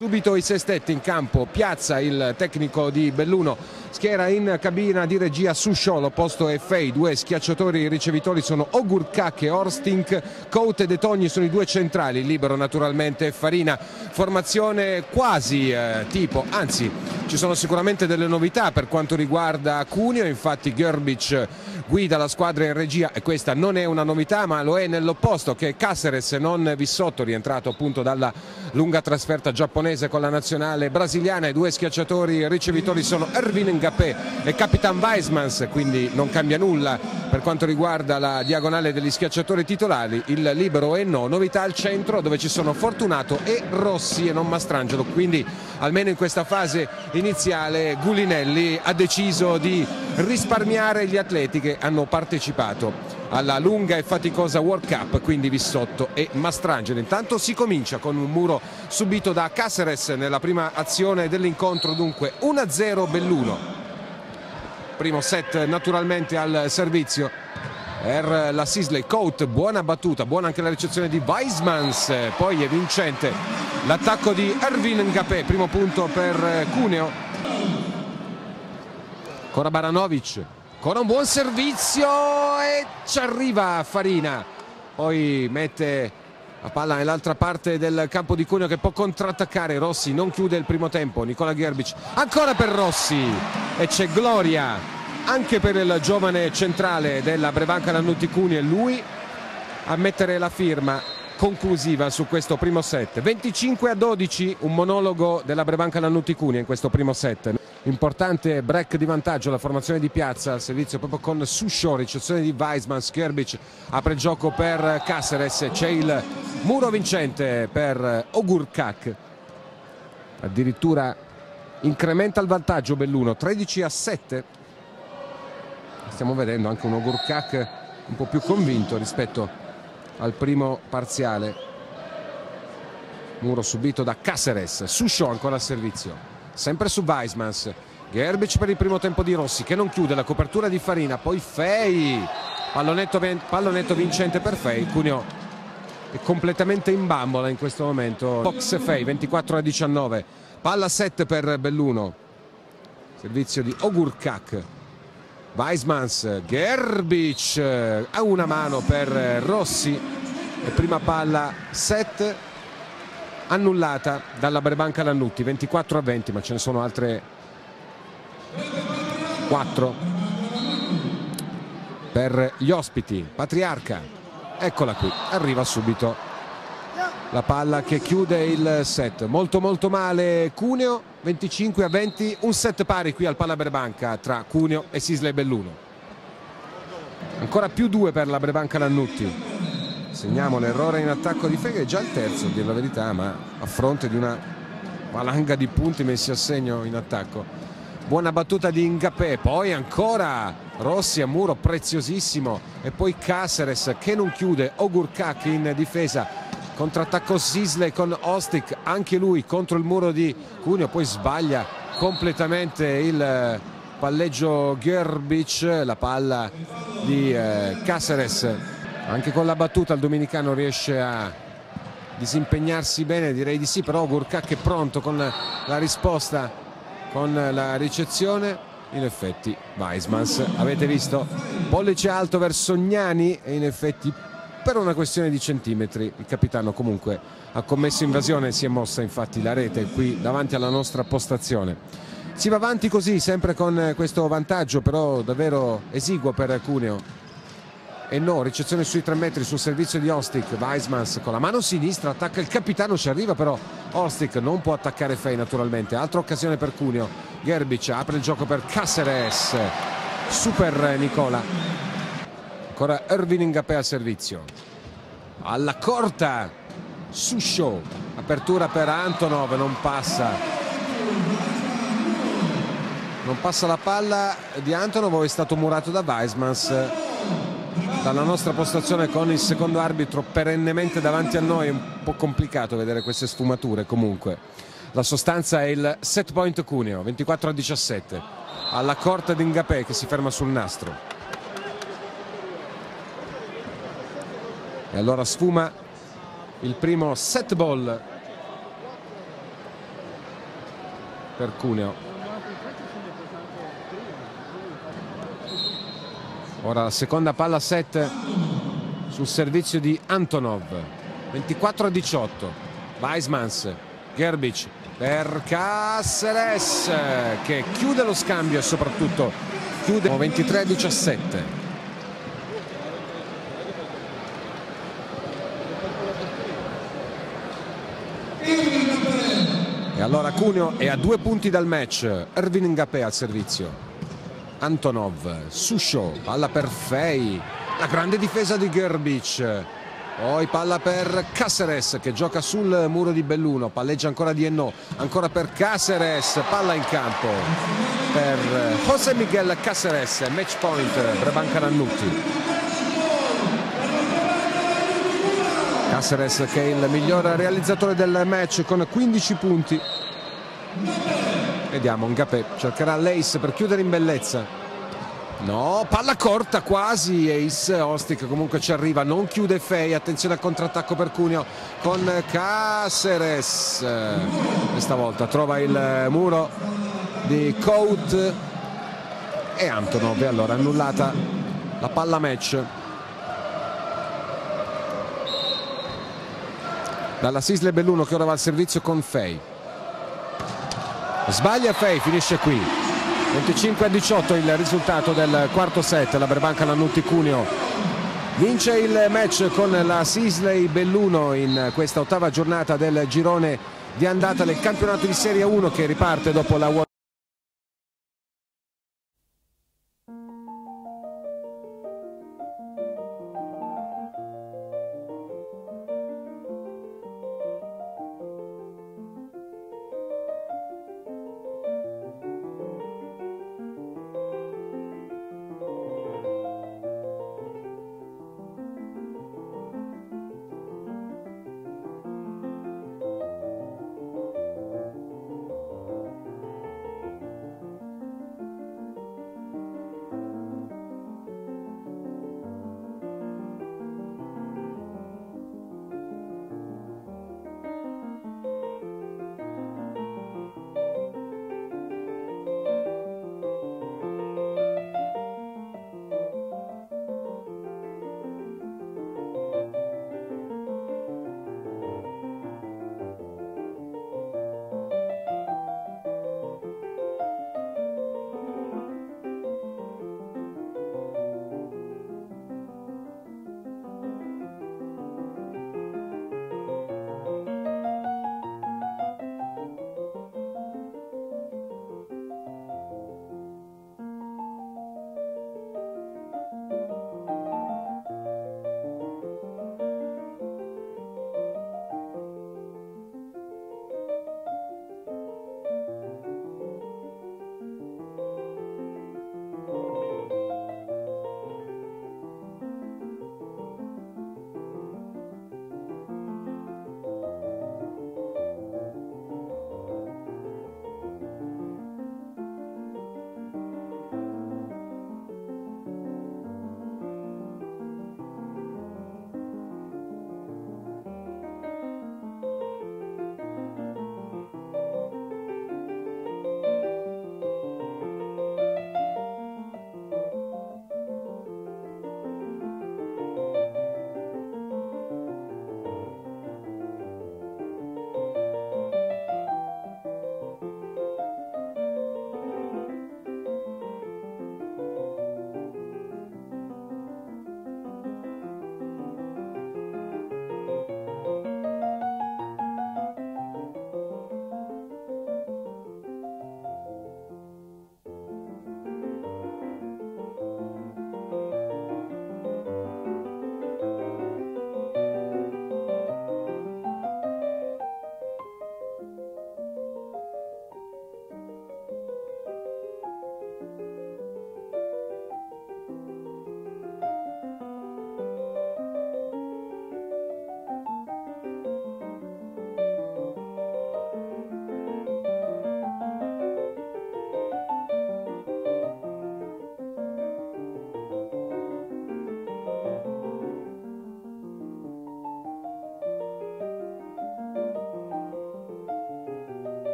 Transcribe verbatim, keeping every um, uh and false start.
Subito i sestetti in campo, Piazza, il tecnico di Belluno, schiera in cabina di regia Susciò, l'opposto è Fei, due schiacciatori ricevitori sono Ogurkak e Orstink, Cote e De Togni sono i due centrali, libero naturalmente Farina, formazione quasi eh, tipo, anzi ci sono sicuramente delle novità per quanto riguarda Cuneo, infatti Grbić guida la squadra in regia e questa non è una novità ma lo è nell'opposto che Cáceres, non Vissotto, rientrato appunto dalla lunga trasferta giapponese con la nazionale brasiliana. I due schiacciatori ricevitori sono Erwin Ngapé e Capitan Weismans, quindi non cambia nulla per quanto riguarda la diagonale degli schiacciatori titolari. Il libero è no, novità al centro dove ci sono Fortunato e Rossi e non Mastrangelo, quindi almeno in questa fase iniziale Gulinelli ha deciso di risparmiare gli atleti che hanno partecipato alla lunga e faticosa World Cup, quindi Vissotto e Mastrangelo. Intanto si comincia con un muro subito da Cáceres nella prima azione dell'incontro, dunque uno a zero Belluno. Primo set naturalmente al servizio per la Sisley. Cote, buona battuta, buona anche la ricezione di Weismans, poi è vincente l'attacco di Erwin Ngapé, primo punto per Cuneo. Ancora Baranovic, ancora un buon servizio e ci arriva Farina, poi mette la palla nell'altra parte del campo di Cuneo che può contrattaccare. Rossi non chiude il primo tempo, Nicola Grbić ancora per Rossi e c'è gloria anche per il giovane centrale della Brevanca Lannutti Cuneo e lui a mettere la firma conclusiva su questo primo set. Venticinque a dodici, un monologo della Brevanca Lannutti Cuneo in questo primo set. Importante break di vantaggio, la formazione di Piazza al servizio proprio con Susciò, ricezione di Weismans, Grbić apre il gioco per Cáceres, c'è il muro vincente per Ogurkak, addirittura incrementa il vantaggio Belluno, tredici a sette. Stiamo vedendo anche un Ogurkak un po' più convinto rispetto al primo parziale. Muro subito da Cáceres, Susciò ancora al servizio, sempre su Weismans, Grbić per il primo tempo di Rossi che non chiude, la copertura di Farina, poi Fei, pallonetto, pallonetto vincente per Fei. Cuneo è completamente in bambola in questo momento. Box Fei, ventiquattro a diciannove, palla set per Belluno, servizio di Ogurkak, Weismans, Grbić a una mano per Rossi e prima palla set annullata dalla Brevanca Lannutti, ventiquattro a venti, ma ce ne sono altre quattro per gli ospiti. Patriarca, eccola qui, arriva subito la palla che chiude il set. Molto molto male Cuneo, venticinque a venti, un set pari qui al Pala Brevanca tra Cuneo e Sisley Belluno. Ancora più due per la Brevanca Lannutti. Segniamo l'errore in attacco di Fei, è già il terzo a dire la verità, ma a fronte di una valanga di punti messi a segno in attacco. Buona battuta di Ngapé, poi ancora Rossi a muro preziosissimo e poi Cáceres che non chiude, Ogurkak in difesa, contrattacco Sisley con Ostik, anche lui contro il muro di Cuneo, poi sbaglia completamente il palleggio Grbić, la palla di eh, Cáceres. Anche con la battuta il dominicano riesce a disimpegnarsi bene, direi di sì, però Ogurkak è pronto con la risposta, con la ricezione. In effetti Weismans, avete visto, pollice alto verso Gnani e in effetti per una questione di centimetri il capitano comunque ha commesso invasione, si è mossa infatti la rete qui davanti alla nostra postazione. Si va avanti così sempre con questo vantaggio però davvero esiguo per Cuneo. E no, ricezione sui tre metri sul servizio di Ostik. Weismans con la mano sinistra attacca il capitano, ci arriva però Ostik, non può attaccare Fei naturalmente. Altra occasione per Cuneo, Grbić apre il gioco per Cáceres, super Nicola, ancora Erwin Ngapé al servizio, alla corta Susciò, apertura per Antonov, non passa non passa la palla di Antonov, è stato murato da Weismans. Dalla nostra postazione con il secondo arbitro perennemente davanti a noi è un po' complicato vedere queste sfumature. Comunque la sostanza è il set point Cuneo, ventiquattro a diciassette, alla corta di Ngapé che si ferma sul nastro e allora sfuma il primo set ball per Cuneo. Ora la seconda palla set sul servizio di Antonov. Ventiquattro a diciotto. Weismans, Gerbic per Cáceres che chiude lo scambio e soprattutto chiude. Ventitré a diciassette. E allora Cuneo è a due punti dal match. Ervin Ngapé al servizio. Antonov, Susho, palla per Fei, la grande difesa di Gerbic, poi palla per Cáceres che gioca sul muro di Belluno, palleggia ancora di Ennò, ancora per Cáceres, palla in campo per José Miguel Cáceres, match point Brebanca Lannutti. Cáceres che è il miglior realizzatore del match con quindici punti. Vediamo, Ngapé cercherà l'ace per chiudere in bellezza. No, palla corta quasi, ace. Ostic comunque ci arriva, non chiude Fei. Attenzione al contrattacco per Cuneo con Cáceres. Questa volta trova il muro di Cout e Antonov. E allora annullata la palla match. Dalla Sisle Belluno che ora va al servizio con Fei. Sbaglia Fei, finisce qui. venticinque a diciotto il risultato del quarto set. La Brebanca Lannutti Cuneo vince il match con la Sisley Belluno in questa ottava giornata del girone di andata del campionato di Serie uno che riparte dopo la